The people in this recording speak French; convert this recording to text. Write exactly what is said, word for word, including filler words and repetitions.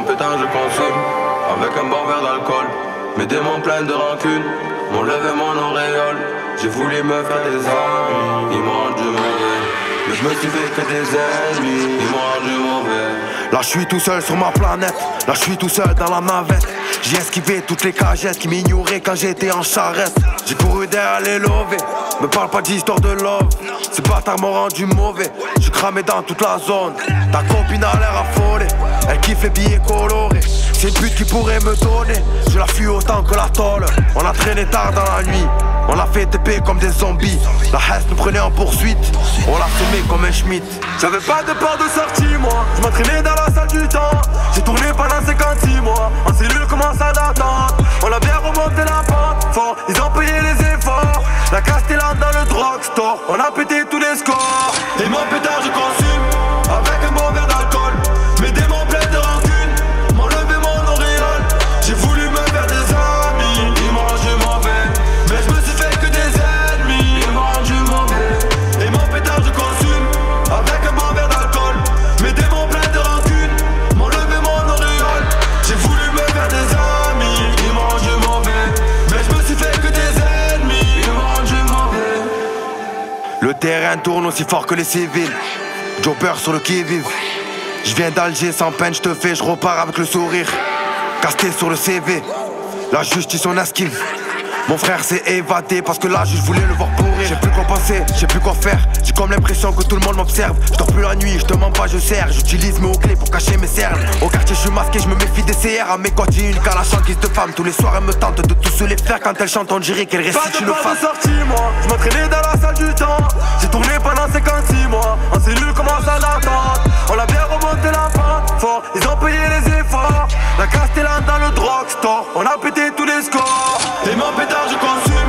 pétard je consomme, avec un bon verre d'alcool. Mes démons pleins de rancune m'ont levé mon auréole. J'ai voulu me faire des amis, ils m'ont rendu mauvais. Mais je me suis fait que des ennemis, ils m'ont rendu mauvais. Là je suis tout seul sur ma planète, là je suis tout seul dans la navette. J'ai esquivé toutes les cagettes qui m'ignoraient quand j'étais en charrette. J'ai couru derrière les lovés, me parle pas d'histoire de love. Ces bâtards m'ont rendu mauvais, j'suis cramé dans toute la zone. Ta copine a l'air affolée, elle kiffe les billets colorés. C'est une pute qui pourrait me donner, je la fuis autant que la tôle. On a traîné tard dans la nuit, on a fait T P comme des zombies. La Hesse nous prenait en poursuite, on l'a semé comme un Schmitt. J'avais pas de peur de sortie moi, je m'entraînais dans la salle du temps. J'ai tourné pendant cinquante-six mois, en cellule comme en salle d'attente. On a bien remonté la pente, fort, ils ont payé les efforts. La Castellane dans le drugstore, on a pété tous les scores. Et mon pétard je consume, avec un bon verre d'alcool. Mes démons pleins de rancune m'ont levé mon auréole. J'ai voulu me faire des amis, ils m'ont rendu mauvais. Mais je me suis fait que des ennemis, ils m'ont rendu mauvais. Et mon pétard je consume, avec un bon verre d'alcool. Mes démons pleins de rancune m'ont levé mon auréole. J'ai voulu me faire des amis, ils m'ont rendu mauvais. Mais je me suis fait que des ennemis, ils m'ont rendu mauvais. Le terrain tourne aussi fort que les civils. Jobber sur le qui-vive. Je viens d'Alger sans peine, je te fais, je repars avec le sourire. Casté sur le C V, la justice on esquive. Mon frère s'est évadé parce que là je voulais le voir pourrir. J'ai plus quoi penser, j'ai plus quoi faire. J'ai comme l'impression que tout le monde m'observe. Je dors plus la nuit, je te mens pas, je sers. J'utilise mes mots-clés pour cacher mes cernes. Au quartier je suis masqué, je me méfie des C R. À mes côtés une calache en guise de femme. Tous les soirs elle me tente de tous se les faire. Quand elle chante on dirait qu'elle récite une femme. Pas de sortie moi, je m'entraînais dans la salle du temps. J'ai tourné pendant cinquante-six mois, en cellule comme en salle d'attente. On a bien remonté la pente, fort, ils ont payé les efforts. La Castellane dans le drugstore, on a pété tous les scores. Et mon pétard je consume,